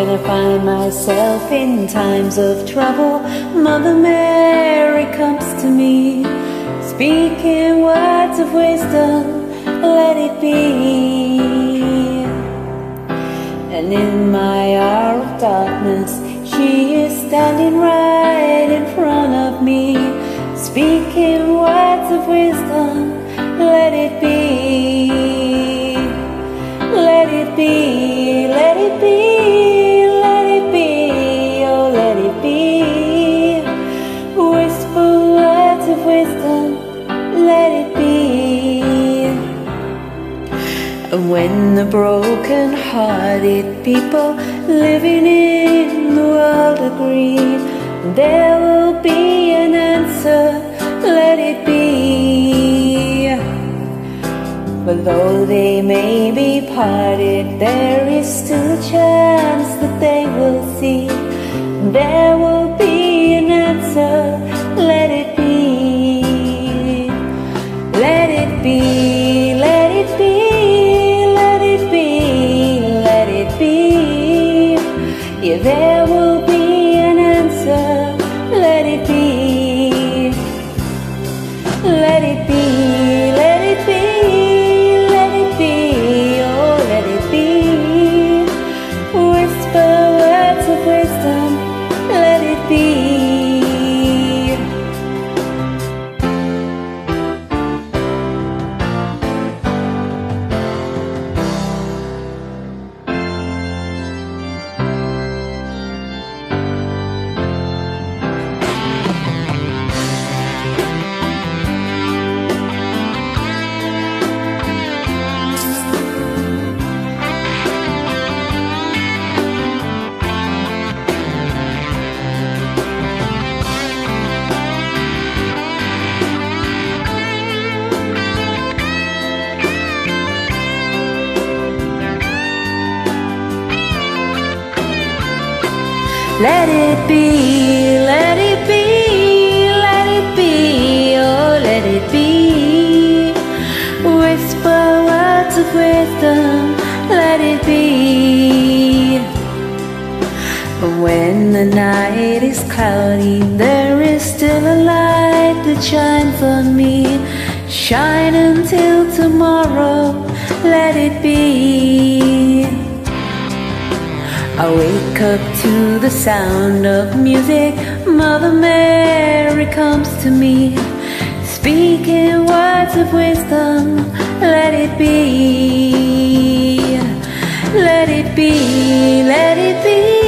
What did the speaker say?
I find myself in times of trouble, Mother Mary comes to me, speaking words of wisdom, let it be. And in my hour of darkness, she is standing right in front of me, speaking words of wisdom, let it be. Let it be, let it be, let it be, oh let it be. Whisper words of wisdom, let it be. And when the broken-hearted people living in the world agree, there will be an answer, let it be. But though they may be parted, there is still a chance that they will see. There will be an answer, let it be. Let it be, let it be, let it be, let it be. Yeah, there will be an answer, let it be. Let it be, let it be. Let it be, let it be, let it be, oh let it be. Whisper words of wisdom, let it be. When the night is cloudy, there is still a light that shines on me. Shine until tomorrow, let it be. I wake up to the sound of music, Mother Mary comes to me, speaking words of wisdom, let it be. Let it be, let it be.